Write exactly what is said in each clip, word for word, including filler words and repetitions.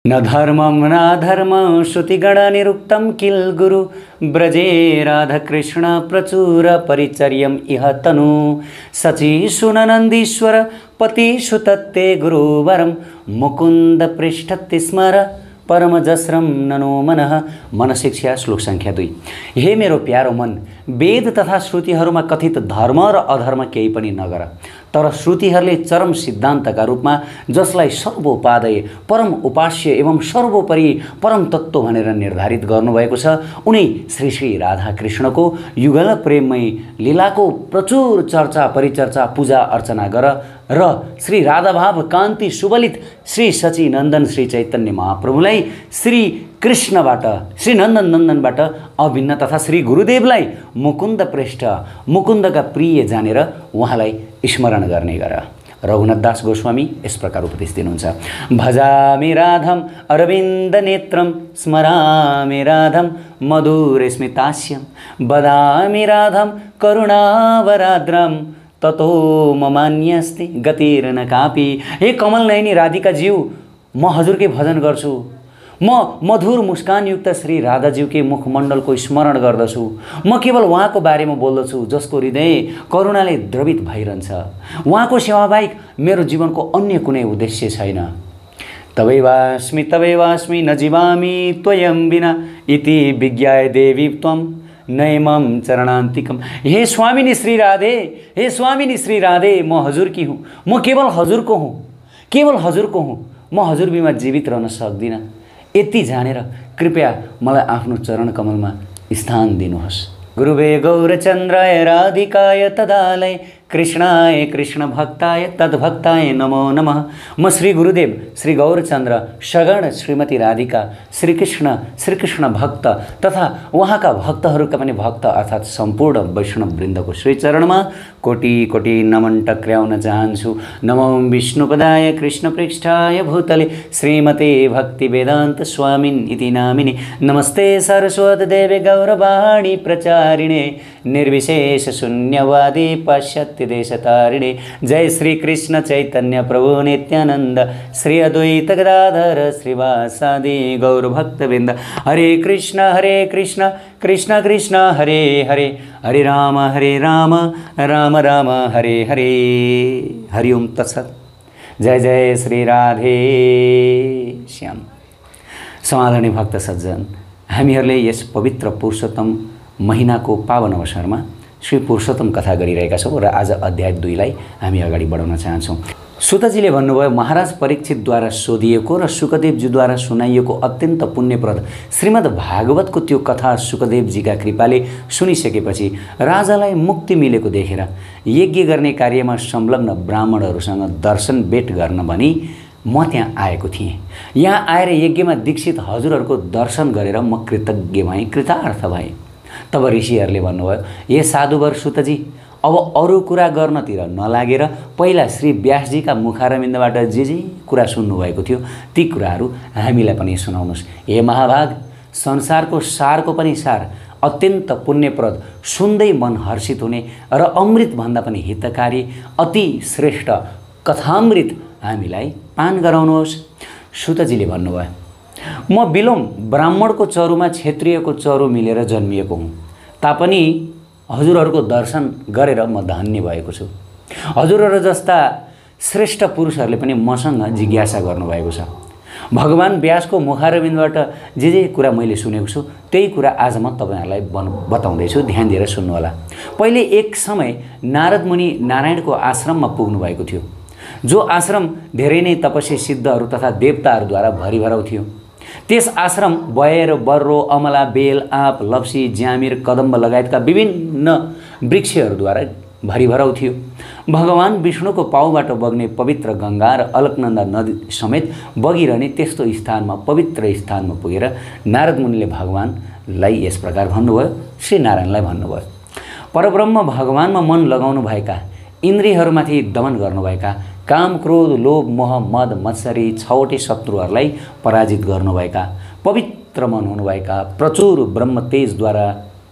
न धर्मं नाधर्मं श्रुतिगणनिरुक्तं किल गुरु ब्रजे राधाकृष्ण प्रचुर परिचर्यम् इह तनु सची सुननन्दीश्वर पतिषु तत्ते गुरुवरं मुकुन्द पृष्ठत्ति स्मर परम जस्रम ननो मनः। मनशिक्षा श्लोक संख्या दुई। हे मेरो प्यारो मन, वेद तथा श्रुतिहरूमा कथित धर्म र अधर्म केही पनि नगर, तर श्रुतिहरूले चरम सिद्धान्तका रूपमा जसलाई सर्वोपादेय परम उपास्य एवं सर्वोपरि परम तत्त्व भनेर निर्धारित गर्नुभएको छ, उनी श्री श्री राधा कृष्णको युगल प्रेममय लीलाको प्रचुर चर्चा परिचर्चा पूजा अर्चना गर र श्री राधाभाव कान्ति सुबलित श्री सचिनन्दन श्री चैतन्य महाप्रभुलाई श्री कृष्णबाट श्री नन्दन नन्दनबाट अभिन्न तथा श्री गुरुदेवलाई मुकुन्द पृष्ठ मुकुन्दका प्रिय जानेर उहाँलाई स्मरण गर्ने गर। रघुनाथ दास गोस्वामी यस प्रकार उपदेश दिनुहुन्छ। भजामि राधम अरविन्द नेत्रम स्मरामि राधम मधुर स्मितास्यम वदामि राधम करुणावराद्रम ततो ममान्यस्ति गतिर्न कापी। हे कमल नयनी राधिका ज्यू, म हजुरकै भजन गर्छु, म मधुर मुस्कानयुक्त श्री राधाज्यूकै मुखमण्डलको स्मरण गर्दछु, म केवल उहाँको बारेमा बोल्दछु जसको हृदय करुणाले द्रवित भइरहन्छ। उहाँको सेवाबाहेक मेरो जीवनको अन्य कुनै उद्देश्य छैन। तवैवास्मि तवैवास्मि न जीवामि त्वयं विना इति विज्ञाय देवी त्वं नैमम चरणान्तिकम। हे स्वामिनी श्री राधे, हे स्वामिनी श्री राधे, म हजुरकी हुँ, म केवल हजुरको हुँ, केवल हजुरको हुँ, म हजुर बिना जीवित रहन सक्दिनँ। यति जानेर कृपया मलाई आफ्नो चरण कमलमा स्थान दिनुहोस्। गुरुवे गौरचन्द्राय राधिकाय तदालय कृष्णाय कृष्ण भक्ताय तद्भक्ताय नमो नमः। म श्री गुरुदेव श्री गौरचन्द्र सगण श्रीमती राधिका श्रीकृष्ण श्रीकृष्ण भक्त तथा उहाँका भक्तहरूका पनि भक्त अर्थात् सम्पूर्ण वैष्णव वृन्दको श्री चरणमा कोटि कोटि नमन टक्र्याउन चाहन्छु। नमो विष्णुपदाय कृष्ण पृष्ठाय भूतले श्रीमते भक्ति वेदान्त स्वामिन् इति नामिने। नमस्ते सरस्वती देवे गौरवाणी प्रचारिणे निर्विशेष शून्यवादी पाश्चात्य देशतारिणे। जय श्री कृष्ण चैतन्य प्रभु नित्यानंद श्री अद्वैत गदाधर श्रीवासादि गौर भक्तवृंद। हरे कृष्ण हरे कृष्ण कृष्ण कृष्ण हरे हरे हरे राम हरे राम राम राम हरे हरे। हरि ओम तत्सत। जय जय श्री राधे श्याम। समाधानी भक्त सज्जन, हामीहरूले यस पवित्र पुरुषोत्तम महिनाको पावन अवसरमा श्री पुरुषोत्तम कथा गरिरहेका छौँ र आज अध्याय दुईलाई हामी अगाडि बढाउन चाहन्छौँ। सुतजीले भन्नुभयो, महाराज परीक्षितद्वारा सोधिएको र सुकदेवजीद्वारा सुनाइएको अत्यन्त पुण्यप्रद श्रीमद् भागवतको त्यो कथा सुकदेवजीका कृपाले सुनिसकेपछि राजालाई मुक्ति मिलेको देखेर यज्ञ गर्ने कार्यमा संलग्न ब्राह्मणहरूसँग दर्शन भेट गर्न भनी म त्यहाँ आएको थिएँ। यहाँ आएर यज्ञमा दीक्षित हजुरहरूको दर्शन गरेर म कृतज्ञ भएँ, कृतार्थ भएँ। तब ऋषिहरूले भन्नुभयो, हे साधुवर सुतजी, अब अरू कुरा गर्नतिर नलागेर पहिला श्री व्यासजीका मुखारविन्दबाट जे जे कुरा सुन्नुभएको थियो ती कुराहरू हामीलाई पनि सुनाउनुहोस्। हे महाभाग, संसारको सारको पनि सार अत्यन्त पुण्यप्रद, सुन्दै मन हर्षित हुने र अमृतभन्दा पनि हितकारी अति श्रेष्ठ कथामृत हामीलाई पान गराउनुहोस्। सुतजीले भन्नुभयो, म बिलोम ब्राह्मणको चरुमा क्षत्रियको चरु मिलेर जन्मिएको हुँ, तापनि हजुरहरूको दर्शन गरेर म धन्य भएको छु। हजुरहरू जस्ता श्रेष्ठ पुरुषहरूले पनि मसँग जिज्ञासा गर्नुभएको छ। भगवान व्यासको मुखारविन्दबाट जे जे कुरा मैले सुनेको छु त्यही कुरा आज म तपाईँहरूलाई बताउँदैछु, ध्यान दिएर सुन्नुहोला। पहिले एक समय नारद मुनि नारायणको आश्रममा पुग्नु भएको थियो, जो आश्रम धेरै नै तपस्वी सिद्धहरू तथा देवताहरूद्वारा भरिभराउ थियो। त्यस आश्रम बयर, बर्रो, अमला, बेल, आँप, लप्सी, ज्यामिर, कदम्ब लगायतका विभिन्न वृक्षहरूद्वारा भरिभराउ थियो। भगवान विष्णुको पाउबाट बग्ने पवित्र गङ्गा र अलकनन्दा नदी समेत बगिरहने त्यस्तो स्थानमा पवित्र स्थानमा पुगेर नारद मुनिले भगवानलाई यस प्रकार भन्नुभयो, श्री नारायणलाई भन्नुभयो, परब्रह्म भगवानमा मन लगाउनु भएका, इन्द्रियहरूमाथि दमन गर्नुभएका, काम क्रोध लोभ मोह मद मत्सरी छवटै शत्रुहरूलाई पराजित गर्नुभएका, पवित्र मन हुनुभएका, प्रचुर ब्रह्म तेजद्वारा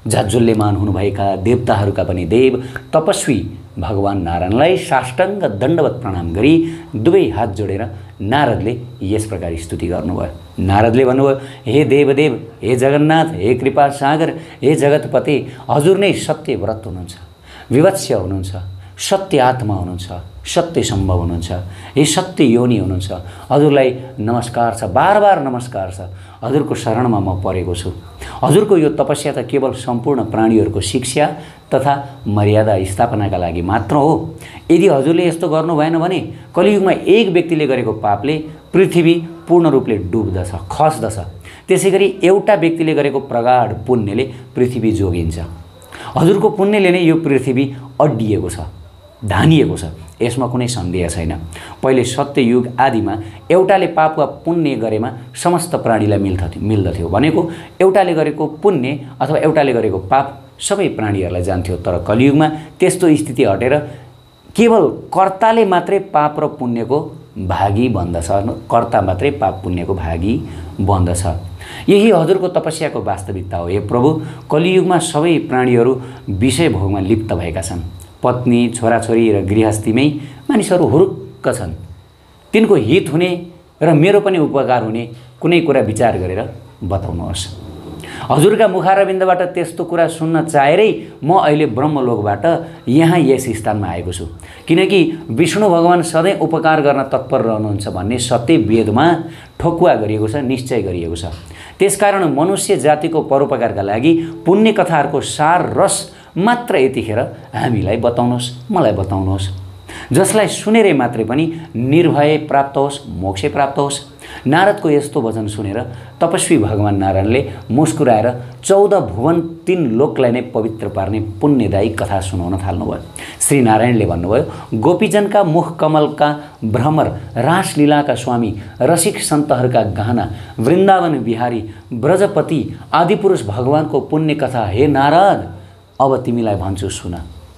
जाज्वल्यमान हुनुभएका देवताहरूका पनि देव तपस्वी भगवान नारायणलाई साष्टाङ्ग दण्डवत प्रणाम गरी दुवै हात जोडेर नारदले यस प्रकार स्तुति गर्नुभयो। नारदले भन्नुभयो, हे देवदेव, हे जगन्नाथ, हे कृपा सागर, हे जगतपति, हजुर नै सत्य व्रत हुनुहुन्छ, विवत्स्य हुनुहुन्छ, सत्य आत्मा हुनुहुन्छ, सत्य सम्भव हुनुहुन्छ, हे सत्य योनि हुनुहुन्छ। हजुरलाई नमस्कार छ, बार बार नमस्कार छ। हजुरको शरणमा म परेको छु। हजुरको यो तपस्या त केवल सम्पूर्ण प्राणीहरूको शिक्षा तथा मर्यादा स्थापनाका लागि मात्र हो। यदि हजुरले यस्तो गर्नु भएन भने कलियुगमा एक व्यक्तिले गरेको पापले पृथ्वी पूर्ण रूपले डुब्दछ, खस्दछ। त्यसैगरी एउटा व्यक्तिले गरेको प्रगाढ पुण्यले पृथ्वी जोगिन्छ। हजुरको पुण्यले नै यो पृथ्वी अड्डिएको छ, धानिएको छ, यसमा कुनै सन्देह छैन। पहिले सत्ययुग आदिमा एउटाले पाप वा पुण्य गरेमा समस्त प्राणीलाई मिल्थ्यो मिल्दथ्यो भनेको एउटाले गरेको पुण्य अथवा एउटाले गरेको पाप सबै प्राणीहरूलाई जान्थ्यो। तर कलियुगमा त्यस्तो स्थिति हटेर केवल कर्ताले मात्रै पाप र पुण्यको भागी बन्दछ, कर्ता मात्रै पाप पुण्यको भागी बन्दछ। यही हजुरको तपस्याको वास्तविकता हो। हे प्रभु, कलियुगमा सबै प्राणीहरू विषय भोगमा लिप्त भएका छन्। पत्नी, छोराछोरी र गृहस्थीमै मानिसहरू हुरुक्क छन्। तिनको हित हुने र मेरो पनि उपकार हुने कुनै कुरा विचार गरेर बताउनुहोस्। हजुरका मुखारविन्दबाट त्यस्तो कुरा सुन्न चाहेरै म अहिले ब्रह्मलोकबाट यहाँ यस स्थानमा आएको छु, किनकि विष्णु भगवान सधैँ उपकार गर्न तत्पर रहनुहुन्छ भन्ने सत्य वेदमा ठोकुवा गरिएको छ, निश्चय गरिएको छ। त्यसकारण मनुष्य जातिको परोपकारका लागि पुण्य कथाहरूको सार रस मात्र यतिखेर हामीलाई बताउनुहोस्, मलाई बताउनुहोस्, जसलाई सुनेरै मात्रै पनि निर्भय प्राप्त होस्, मोक्ष प्राप्त होस्। नारदको यस्तो वचन सुनेर तपस्वी भगवान नारायणले मुस्कुराएर चौध भुवन तीन लोकलाई नै पवित्र पार्ने पुण्यदायी कथा सुनाउन थाल्नुभयो। श्री नारायणले भन्नुभयो, गोपीजनका मुख कमलका भ्रमर, रासलीलाका स्वामी, रसिक सन्तहरूका गहना, वृन्दावन बिहारी, ब्रजपति आदिपुरुष भगवानको पुण्य कथा हे नारद अब तिमीलाई भन्छु सुन।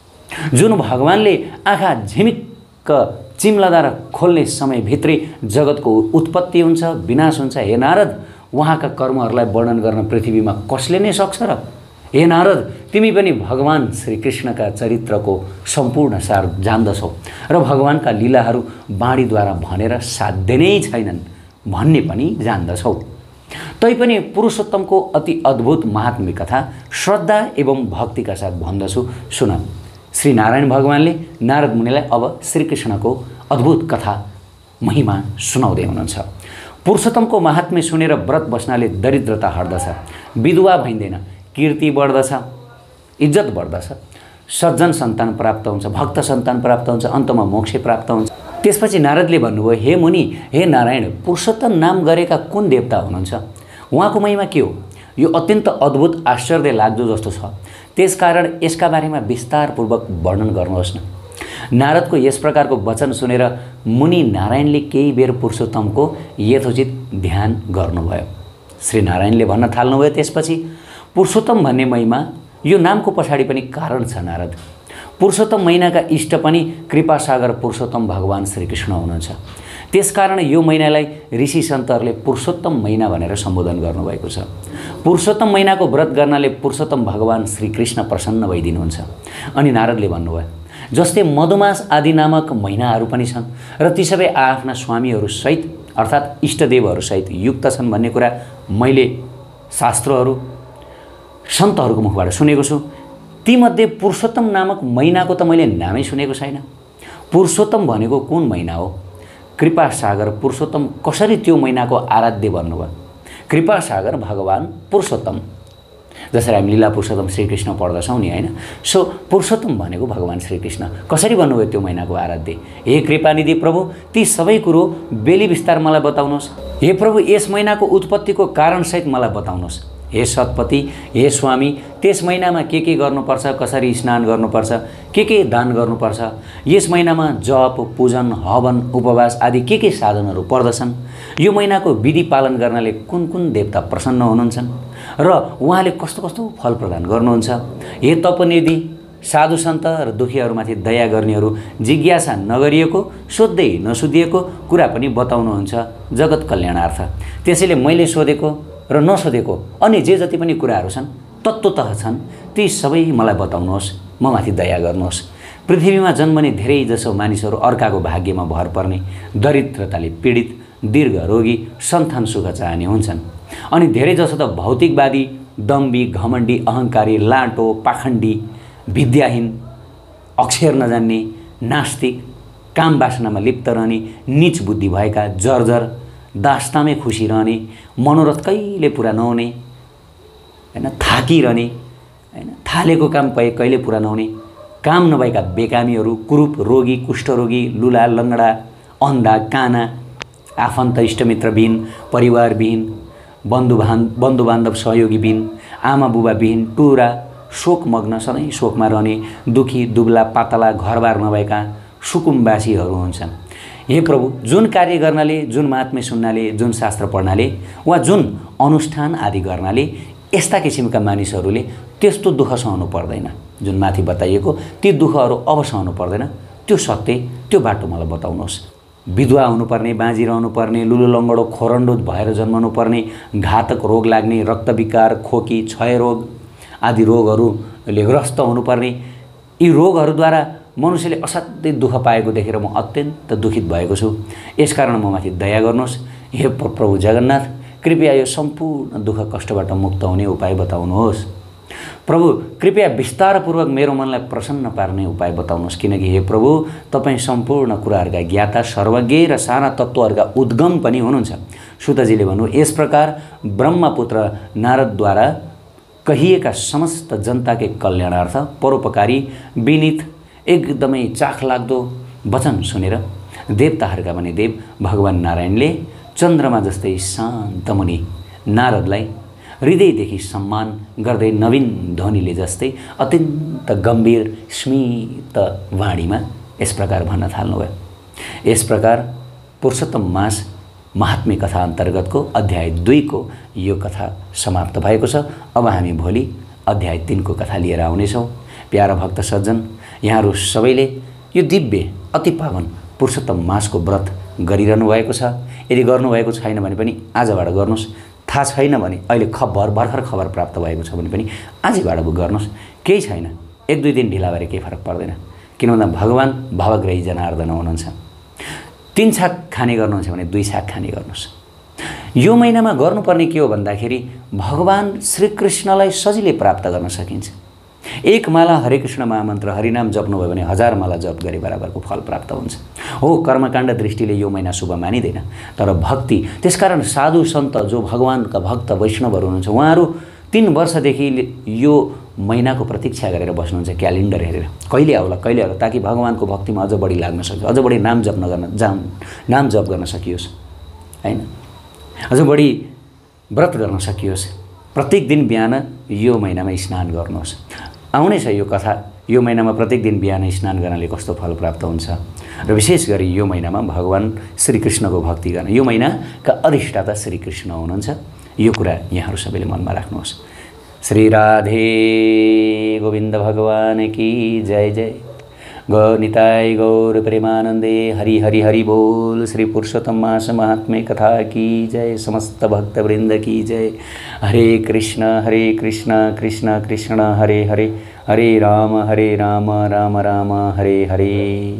जुन भगवानले आँखा झिमिक्क चिम्लदा र खोल्ने समयभित्रै जगतको उत्पत्ति हुन्छ, विनाश हुन्छ। हे नारद, उहाँका कर्महरूलाई वर्णन गर्न पृथ्वीमा कसले नै सक्छ र? हे नारद, तिमी पनि भगवान श्रीकृष्णका चरित्रको सम्पूर्ण सार जान्दछौ र भगवानका लीलाहरू बाणीद्वारा भनेर साध्य नै छैनन् भन्ने पनि जान्दछौ। तैपनि पुरुषोत्तमको अति अद्भुत महात्म्य कथा श्रद्धा एवं भक्तिका साथ भन्दछु सुन। श्री नारायण भगवानले नारद मुनिलाई अब श्रीकृष्णको अद्भुत कथा महिमा सुनाउँदै हुनुहुन्छ। पुरुषोत्तमको महात्म्य सुनेर व्रत बस्नाले दरिद्रता हट्दछ, विधवा भइँदैन, कीर्ति बढ्दछ, इज्जत बढ्दछ, सज्जन सन्तान प्राप्त हुन्छ, भक्त सन्तान प्राप्त हुन्छ, अन्तमा मोक्ष प्राप्त हुन्छ। त्यसपछि नारदले भन्नुभयो, हे मुनि, हे नारायण, पुरुषोत्तम नाम गरेका कुन देवता हुनुहुन्छ? उहाँको महिमा के हो? यो अत्यन्त अद्भुत आश्चर्य लाग्दो जस्तो छ। त्यसकारण यसका बारेमा विस्तारपूर्वक वर्णन गर्नुहोस् न। नारदको यस प्रकारको वचन सुनेर मुनि नारायणले केही बेर पुरुषोत्तमको यथोचित ध्यान गर्नुभयो। श्री नारायणले भन्न थाल्नुभयो त्यसपछि, पुरुषोत्तम भन्ने महिमा यो नामको पछाडि पनि कारण छ नारद। पुरुषोत्तम महिनाका इष्ट पनि कृपासागर पुरुषोत्तम भगवान श्रीकृष्ण हुनुहुन्छ। त्यसकारण यो महिनालाई ऋषि सन्तहरूले पुरुषोत्तम महिना भनेर सम्बोधन गर्नुभएको छ। पुरुषोत्तम महिनाको व्रत गर्नाले पुरुषोत्तम भगवान श्रीकृष्ण प्रसन्न भइदिनुहुन्छ। अनि नारदले भन्नुभयो, जस्तै मधुमास आदि नामक महिनाहरू पनि छन् र ती सबै आफ्ना स्वामीहरूसहित अर्थात् इष्टदेवहरूसहित युक्त छन् भन्ने कुरा मैले शास्त्रहरू सन्तहरूको मुखबाट सुनेको छु। तीमध्ये पुरुषोत्तम नामक महिनाको त मैले नामै सुनेको छैन। पुरुषोत्तम भनेको कुन महिना हो? कृपासागर पुरुषोत्तम कसरी त्यो महिनाको आराध्य भन्नुभयो? कृपासागर भगवान पुरुषोत्तम, जसरी हामी लीला पुरुषोत्तम श्रीकृष्ण पढ्दछौँ नि, होइन? सो पुरुषोत्तम भनेको भगवान श्रीकृष्ण कसरी भन्नुभयो त्यो महिनाको आराध्य? हे कृपानिधि प्रभु, ती सबै कुरो बेली विस्तार मलाई बताउनुहोस्। हे प्रभु, यस महिनाको उत्पत्तिको कारणसहित मलाई बताउनुहोस्। हे सतपति, हे स्वामी, त्यस महिनामा के के गर्नुपर्छ, कसरी स्नान गर्नुपर्छ, के के दान गर्नुपर्छ, यस महिनामा जप, पूजन, हवन, उपवास आदि के के साधनहरू पर्दछन्, यो महिनाको विधि पालन गर्नाले कुन कुन देवता प्रसन्न हुनुहुन्छन् र उहाँले कस्तो कस्तो फल प्रदान गर्नुहुन्छ। हे तपनिधि, साधु सन्त र दुखीहरूमाथि दया गर्नेहरू जिज्ञासा नगरिएको, सोध्दै नसोधिएको कुरा पनि बताउनुहुन्छ जगत कल्याणार्थ। त्यसैले मैले सोधेको र नसोधेको अन्य जे जति पनि कुराहरू छन् तत्त्वतः छन् ती सबै मलाई बताउनुहोस्, म माथि दया गर्नुहोस्। पृथ्वीमा जन्मने धेरै जसो मानिसहरू अर्काको भाग्यमा भर पर्ने, दरिद्रताले पीडित, दीर्घ रोगी, सन्तान सुख चाहने हुन्छन्। अनि धेरै जसो त भौतिकवादी, दम्बी, घमण्डी, अहङ्कारी, लाटो, पाखण्डी, विद्याहीन, अक्षर नजान्ने, नास्तिक, काम वासनामा लिप्त रहने, नीच बुद्धि भएका, जर्जर, दास्तामै खुसी रहने, मनोरथ कहिले पुरा नहुने, हैन, थाकिरहने, हैन, थालेको काम कहिले कहिले पुरा नहुने, काम नभएका बेकामीहरू, कुरूप, रोगी, कुष्ठरोगी, लुला, लङ्गडा, अन्धा, काना, आफन्त इष्टमित्रविहीन, परिवारविहीन, बन्धुबान बन्धुबान्धव सहयोगीविहीन, आमा बुबाविहीन, टुरा, शोकमग्न, सधैँ शोकमा रहने, दुखी, दुब्ला, पातला, घरबार नभएका सुकुम्बासीहरू हुन्छन्। हे प्रभु, जुन कार्य गर्नाले, जुन महात्म्य सुन्नाले, जुन शास्त्र पढ्नाले वा जुन अनुष्ठान आदि गर्नाले यस्ता किसिमका मानिसहरूले त्यस्तो दुःख सहनु पर्दैन, जुन माथि बताइएको ती दुःखहरू अब सहनु पर्दैन, त्यो सत्य, त्यो बाटो मलाई बताउनुहोस्। विधवा हुनुपर्ने, बाँझी रहनुपर्ने, लुलो लङ्गडो खोरन्डो भएर जन्मनु पर्ने, घातक रोग लाग्ने, रक्तविकार, खोकी, क्षयरोग आदि रोगहरूले ग्रस्त हुनुपर्ने, यी रोगहरूद्वारा मनुष्यले असाध्यै दुःख पाएको देखेर म अत्यन्त दुखित भएको छु। यसकारण म माथि दया गर्नुहोस्। हे प्रभु जगन्नाथ, कृपया यो सम्पूर्ण दुःख कष्टबाट मुक्त हुने उपाय बताउनुहोस्। प्रभु, कृपया विस्तारपूर्वक मेरो मनलाई प्रसन्न पार्ने उपाय बताउनुहोस्, किनकि हे प्रभु, तपाईँ सम्पूर्ण कुराहरूका ज्ञाता, सर्वज्ञ र सारा तत्त्वहरूका उद्गम पनि हुनुहुन्छ। सुतजीले भन्नु, यस प्रकार ब्रह्मपुत्र नारदद्वारा कहिएका समस्त जनताकै कल्याणार्थ परोपकारी, विनीत, एकदमै चाखलाग्दो वचन सुनेर देवताहरूका पनि देव भगवान नारायणले चन्द्रमा जस्तै शान्त मुनि नारदलाई हृदयदेखि सम्मान गर्दै नवीन ध्वनिले जस्तै अत्यन्त गम्भीर स्मित वाणीमा यस प्रकार भन्न थाल्नुभयो। यस प्रकार पुरुषोत्तम मास महात्म्य कथा अन्तर्गतको अध्याय दुईको यो कथा समाप्त भएको छ। अब हामी भोलि अध्याय तीनको कथा लिएर आउनेछौँ। प्यारा भक्त सज्जन, यहाँहरू सबैले यो दिव्य अति पावन पुरुषोत्तम मासको व्रत गरिरहनु भएको छ। यदि गर्नुभएको छैन भने पनि आजबाट गर्नुहोस्। थाहा छैन भने अहिले खबर भर्खर खबर प्राप्त भएको छ भने पनि आजैबाट गर्नुहोस्। केही छैन, एक दुई दिन ढिला भएर केही फरक पर्दैन। किन भन्दा भगवान भावग्राही जनार्दन हुनुहुन्छ। तीन छाक खाने गर्नुहुन्छ भने दुई छाक खाने गर्नुहोस्। यो महिनामा गर्नुपर्ने के हो भन्दाखेरि भगवान श्रीकृष्णलाई सजिलै प्राप्त गर्न सकिन्छ। एक माला हरे कृष्ण महामन्त्र हरिनाम जप्नुभयो भने हजार माला जप गरे बराबरको फल प्राप्त हुन्छ। हो, कर्मकाण्ड दृष्टिले यो महिना शुभ मानिँदैन, तर भक्ति, त्यसकारण साधु सन्त जो भगवानका भक्त वैष्णवहरू हुनुहुन्छ उहाँहरू तीन वर्षदेखि यो महिनाको प्रतीक्षा गरेर बस्नुहुन्छ, क्यालेन्डर हेरेर कहिले आउला कहिले आउला, ताकि भगवानको भक्तिमा अझ बढी लाग्न सकियोस्, अझ बढी नाम जप नगर्न जाम नाम जप गर्न सकियोस्, हैन, अझ बढी व्रत गर्न सकियोस्। प्रत्येक दिन बिहान यो महिनामा स्नान गर्नुहोस्। आउनेछ यो कथा, यो महिनामा प्रत्येक दिन बिहान स्नान गर्नाले कस्तो फल प्राप्त हुन्छ र विशेष गरी यो महिनामा भगवान श्रीकृष्णको भक्ति गर्न, यो महिनाका अधिष्ठाता श्रीकृष्ण हुनुहुन्छ। यो कुरा यहाँहरू सबैले मनमा राख्नुहोस्। श्री राधे गोविन्द भगवान की जय जय। गौनिताय गौर प्रेमानंदे हरि हरि हरि बोल। श्री पुरुषोत्तम मास महात्म्य कथा की जय। समस्त भक्त वृंद की जय। हरे कृष्ण हरे कृष्ण कृष्ण कृष्ण हरे हरे, हरे राम हरे राम राम राम हरे हरे।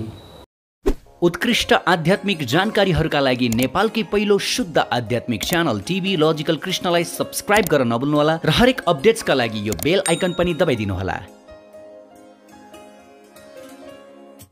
उत्कृष्ट आध्यात्मिक जानकारीहरूका लागि नेपालकै पहिलो शुद्ध आध्यात्मिक च्यानल टिभी लजिकल कृष्णलाई सब्स्क्राइब गर्न नभुल्नुहोला र हरेक अपडेट्सका लागि यो बेल आइकन पनि दबाइदिनुहोला।